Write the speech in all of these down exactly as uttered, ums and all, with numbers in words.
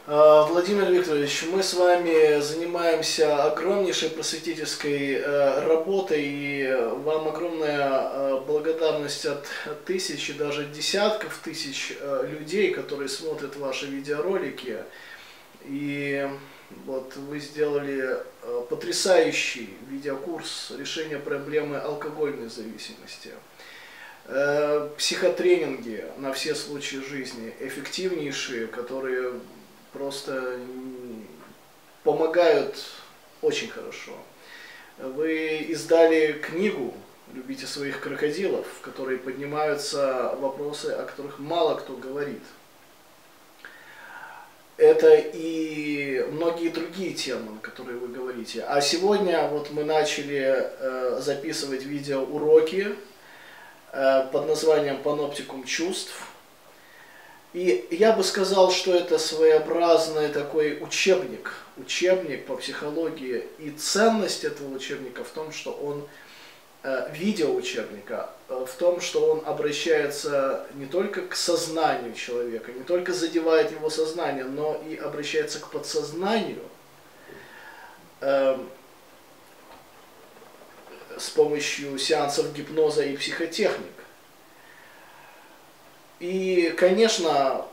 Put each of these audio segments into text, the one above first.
А, Владимир Викторович, мы с вами занимаемся огромнейшей просветительской э, работой, и вам огромная э, благодарность от тысяч и даже десятков тысяч э, людей, которые смотрят ваши видеоролики. И вот вы сделали э, потрясающий видеокурс решения проблемы алкогольной зависимости. Э, психотренинги на все случаи жизни, эффективнейшие, которые просто помогают очень хорошо. Вы издали книгу «Любите своих крокодилов», в которой поднимаются вопросы, о которых мало кто говорит. Это и многие другие темы, на которые вы говорите. А сегодня вот мы начали э, записывать видеоуроки э, под названием «Паноптикум чувств». И я бы сказал, что это своеобразный такой учебник, учебник по психологии. И ценность этого учебника в том, что он, э, видеоучебника, э, в том, что он обращается не только к сознанию человека, не только задевает его сознание, но и обращается к подсознанию э, с помощью сеансов гипноза и психотехник. И, конечно,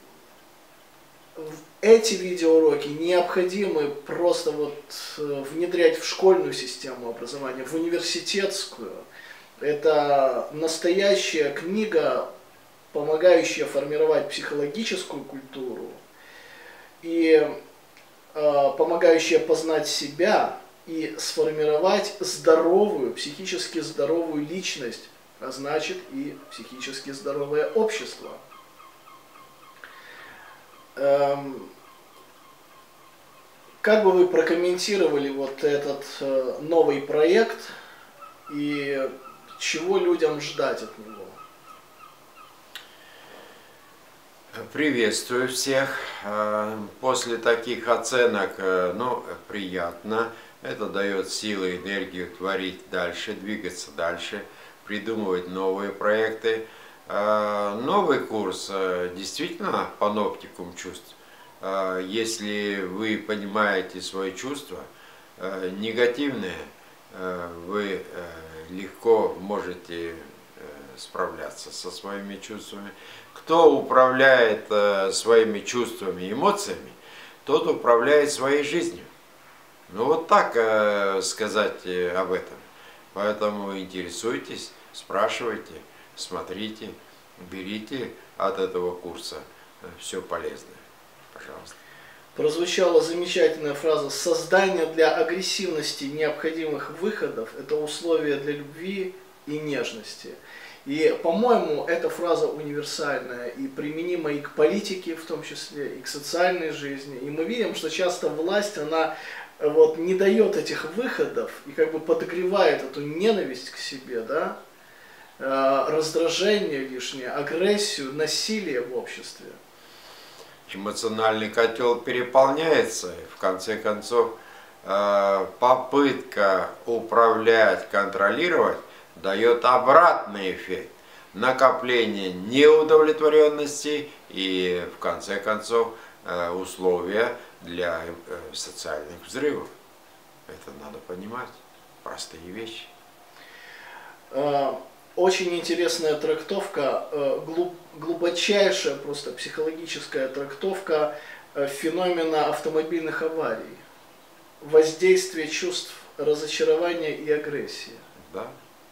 эти видеоуроки необходимы просто вот внедрять в школьную систему образования, в университетскую. Это настоящая книга, помогающая формировать психологическую культуру и э, помогающая познать себя и сформировать здоровую, психически здоровую личность, а значит и психически здоровое общество. Эм, как бы вы прокомментировали вот этот э, новый проект и чего людям ждать от него? Приветствую всех. После таких оценок, ну, приятно. Это дает силы, энергию творить дальше, двигаться дальше, придумывать новые проекты. Новый курс действительно паноптикум чувств. Если вы понимаете свои чувства негативные, вы легко можете справляться со своими чувствами. Кто управляет своими чувствами и эмоциями, тот управляет своей жизнью. Ну вот так сказать об этом. Поэтому интересуйтесь, спрашивайте, смотрите, берите от этого курса все полезное. Пожалуйста. Прозвучала замечательная фраза: «Создание для агрессивности необходимых выходов – это условие для любви и нежности». И, по-моему, эта фраза универсальная и применима и к политике, в том числе, и к социальной жизни. И мы видим, что часто власть, она вот не дает этих выходов и как бы подогревает эту ненависть к себе, да, раздражение лишнее, агрессию, насилие в обществе. Эмоциональный котел переполняется, и в конце концов попытка управлять, контролировать дает обратный эффект. Накопление неудовлетворенности и в конце концов условия для социальных взрывов. Это надо понимать. Простые вещи. Очень интересная трактовка, глубочайшая просто психологическая трактовка феномена автомобильных аварий. Воздействие чувств разочарования и агрессии. Да.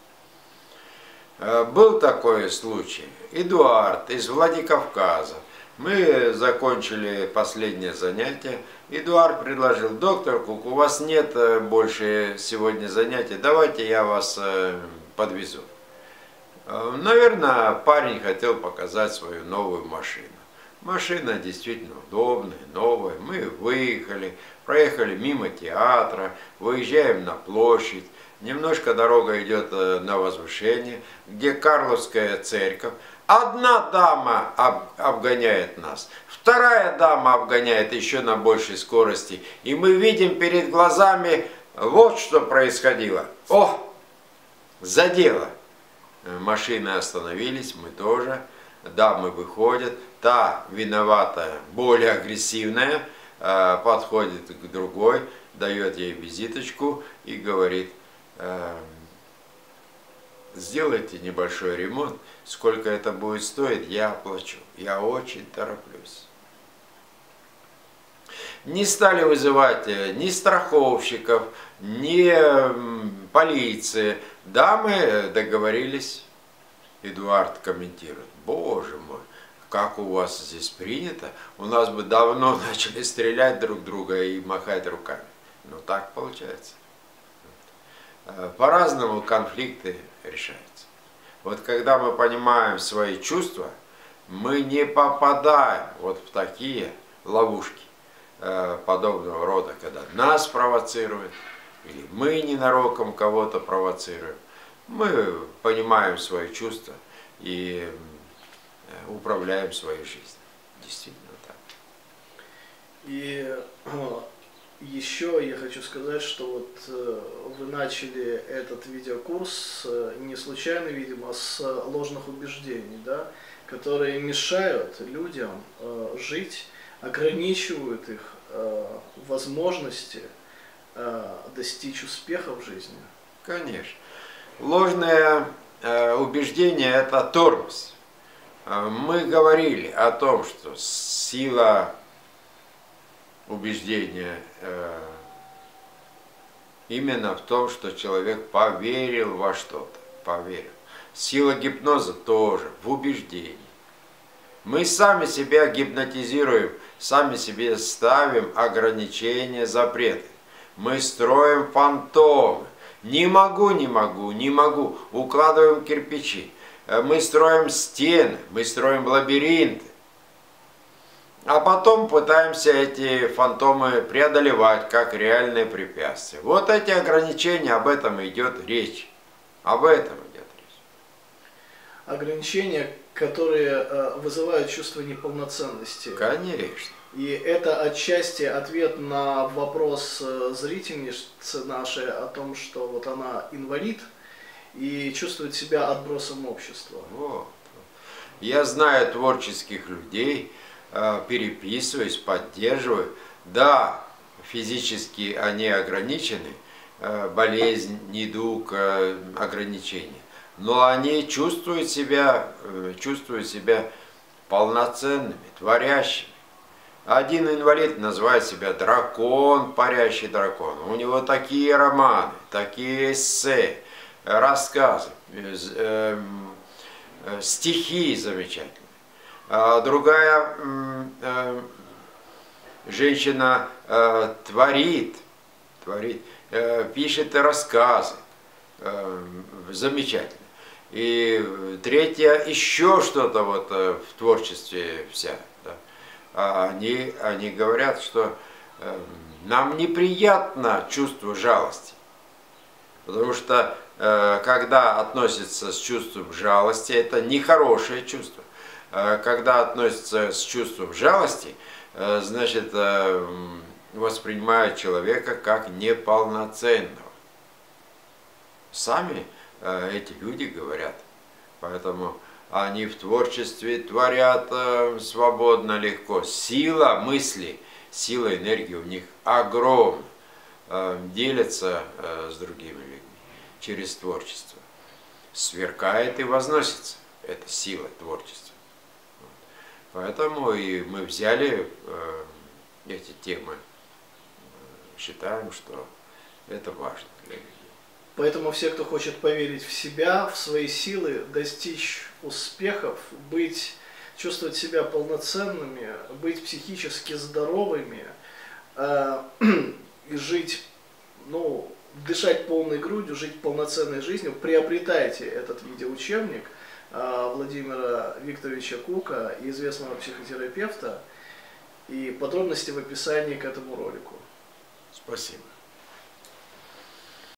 Был такой случай. Эдуард из Владикавказа. Мы закончили последнее занятие. Эдуард предложил: доктор Кук, у вас нет больше сегодня занятий, давайте я вас подвезу. Наверное, парень хотел показать свою новую машину. Машина действительно удобная, новая. Мы выехали, проехали мимо театра, выезжаем на площадь. Немножко дорога идет на возвышение, где Карловская церковь. Одна дама об, обгоняет нас, вторая дама обгоняет еще на большей скорости. И мы видим перед глазами вот что происходило. О, задело. Машины остановились, мы тоже. Дамы выходят, та виноватая, более агрессивная, подходит к другой, дает ей визиточку и говорит: сделайте небольшой ремонт, сколько это будет стоить, я оплачу, я очень тороплюсь. Не стали вызывать ни страховщиков, ни полиции. Да, мы договорились. Эдуард комментирует: боже мой, как у вас здесь принято, у нас бы давно начали стрелять друг друга и махать руками. Но так получается. По-разному конфликты решаются. Вот когда мы понимаем свои чувства, мы не попадаем вот в такие ловушки подобного рода, когда нас провоцируют, или мы ненароком кого-то провоцируем. Мы понимаем свои чувства и управляем своей жизнью. Действительно так. И еще я хочу сказать, что вот вы начали этот видеокурс не случайно, видимо, с ложных убеждений, да, которые мешают людям жить, ограничивают их возможности достичь успеха в жизни. Конечно. Ложное убеждение – это тормоз. Мы говорили о том, что сила убеждения именно в том, что человек поверил во что-то, поверил. Сила гипноза тоже в убеждении. Мы сами себя гипнотизируем, сами себе ставим ограничения, запреты. Мы строим фантомы. Не могу, не могу, не могу. Укладываем кирпичи. Мы строим стены, мы строим лабиринты. А потом пытаемся эти фантомы преодолевать как реальные препятствия. Вот эти ограничения, об этом идет речь. Об этом идет речь. Ограничения, которые вызывают чувство неполноценности. Конечно. И это отчасти ответ на вопрос зрительницы нашей о том, что вот она инвалид и чувствует себя отбросом общества. Вот. Я знаю творческих людей, переписываюсь, поддерживаю. Да, физически они ограничены, болезнь, недуг, ограничения. Но они чувствуют себя, чувствуют себя полноценными, творящими. Один инвалид называет себя дракон, парящий дракон. У него такие романы, такие эссе, рассказы, стихи замечательные. А другая женщина творит, творит, пишет рассказы, замечательно. И третья еще что-то вот в творчестве вся. Да. Они, они говорят, что нам неприятно чувство жалости, потому что когда относятся с чувством жалости, это нехорошее чувство. Когда относятся с чувством жалости, значит, воспринимают человека как неполноценного. Сами эти люди говорят. Поэтому они в творчестве творят свободно, легко. Сила мысли, сила энергии у них огромна. Делятся с другими людьми через творчество. Сверкает и возносится. Это сила творчества. Поэтому и мы взяли эти темы. Считаем, что это важно для людей. Поэтому все, кто хочет поверить в себя, в свои силы, достичь успехов, быть, чувствовать себя полноценными, быть психически здоровыми э, и жить, ну, дышать полной грудью, жить полноценной жизнью, приобретайте этот видеоучебник э, Владимира Викторовича Кука, известного психотерапевта, и подробности в описании к этому ролику. Спасибо.